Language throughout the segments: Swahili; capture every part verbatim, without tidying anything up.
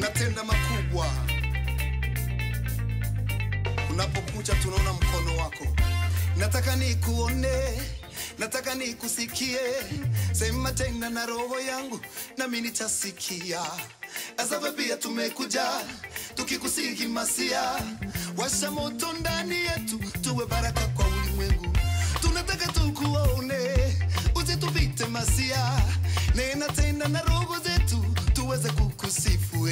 unatenda makubwa. Unapokuja tunaona mkono wako. Nataka nikuone, nataka nikusikie. Sema tena na roho yangu na mimi nitasikia. Asafa pia tumekuja tukikusihi Masia. Washa moto ndani yetu tuwe baraka kwa ulimwengu. Tunataka tukuone, usitupite Masia. Nena tena na roho zetu tuweze kukusifu.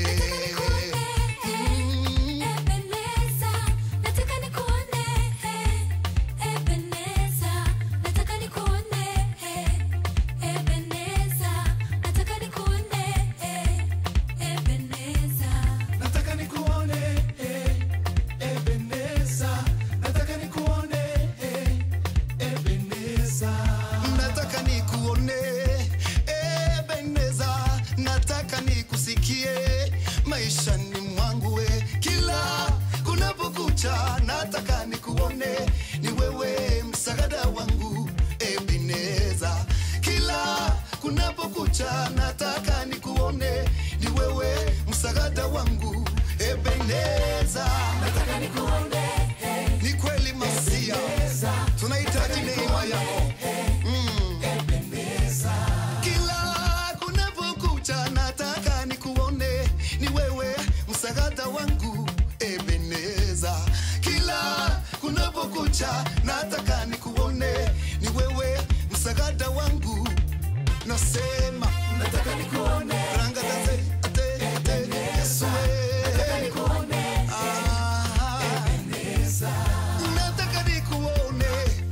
Maishani mwangu we, kila kunapokucha nataka nikuone, ni wewe msaada wangu Ebeneza. Kila kunapokucha nataka nikuone, ni wewe msaada wangu Ebeneza. Nataka nikuone, ni kweli Masia, tunahitaji neema yako. Mm. Ebeneza. Kila kunapokucha nataka nikuone, ni wewe msaada wangu Ebeneza. Kila kunapokucha nataka nikuone, ni wewe msaada wangu. Nasema nataka nikuone, ranga tate ate ate Yesu, nataka nikuone Ebeneza. Nataka nikuone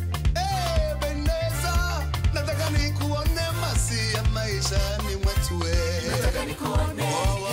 Ebeneza, nataka nikuone Masia maishani mwetu. Nataka nikuone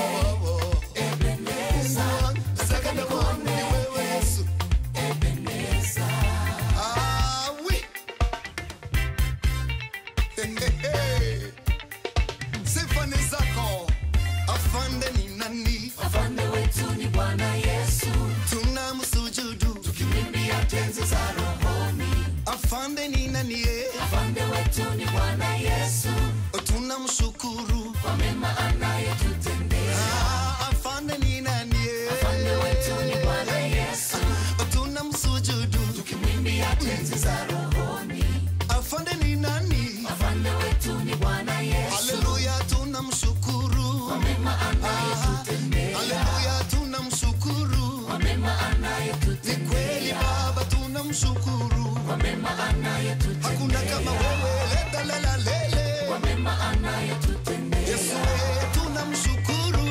afande ni nani? Afande wetu ni Bwana Yesu. Tunamsujudu tukimwimbia tenzi za rohoni. Afande ni nani? Afande wetu ni Bwana Yesu. Tunamshukuru kwa mema anayotutendea. Ah, afande ni nani? Afande wetu ni Bwana Yesu. Tunamsujudu tukimwimbia tenzi za rohoni. Afande ni nani? Afande wetu ni Bwana Yesu. Haleluya, tunamshukuru kwa mema anayotutendea. Haleluya, tunamshukuru kwa mema anayotutendea. Ni kweli Baba, tunamshukuru kwa mema anayotutendea. Hakuna kama wewe, leta la lele kwa mema anayotutendea. Yesu wewe tunamshukuru.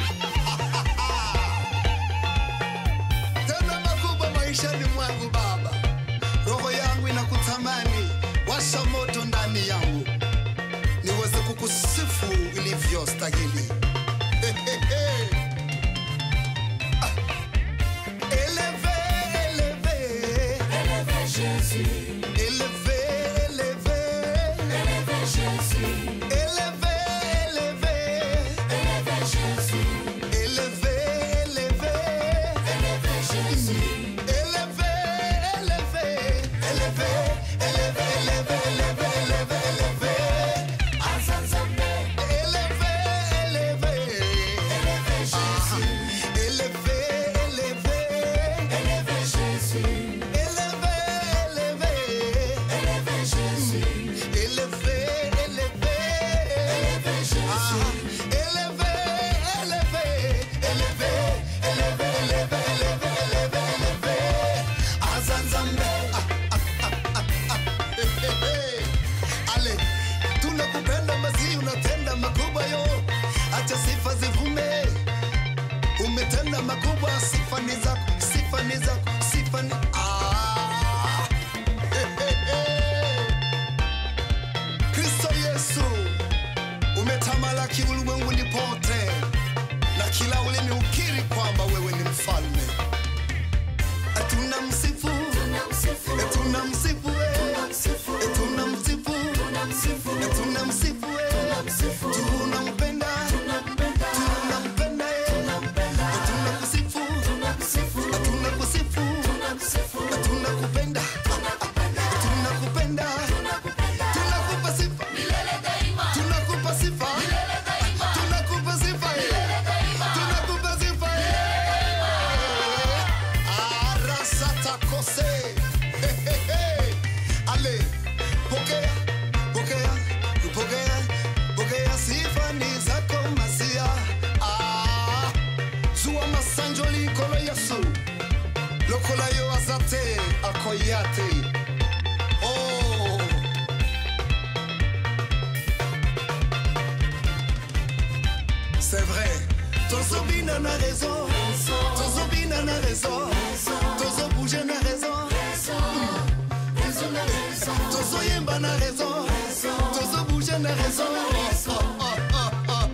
Tena makubwa maishani mwangu Baba. Roho yangu inakutamani, washa moto ndani yangu, niweze kukusifu ilivyostahili. Hey, hey, hey. Ah. Eleve, eleve, eleve Jésus. Eleve, eleve, eleve Jésus. Eleve, eleve, eleve Jésus. Eleve, eleve, eleve Jésus. Eleve, eleve, eleve, eleve, eleve, eleve, eleve, eleve. Azazambe. Eleve, eleve, eleve Jésus. Eleve, eleve, eleve Jésus. Eleve, eleve, eleve Jésus. Eleve, eleve, eleve Jésus. Eleve, eleve, eleve, eleve, eleve, eleve, eleve, eleve. Azazambe. Ah, ah, ah, ah. Yesu lokola yo azate akoyate. Oh, c'est vrai, ton zobina na raison, ton zobina na raison, ton zo bouge na raison, ton zo yemba na raison, ton zo bouge na raison. Oh, oh, oh, oh.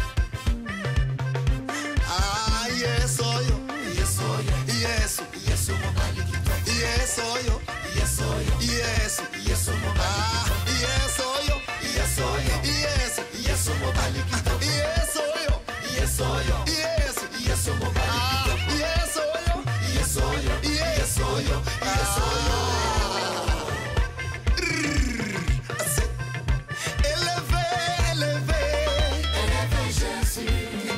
Ah, yes, oh yo, yes, oh yo, yes, yes, oh yes, oh yo, yes, oh yo, yes, yes, oh ah, yes, oh yo, yes, oh yo, yes, yes, oh yes, oh yo, yes, oh yo, yes, yes, oh ah, yes, oh yo, yes, oh yo, yes, oh yo, yes, oh yo. Élevé, élevé, élevé Jésus.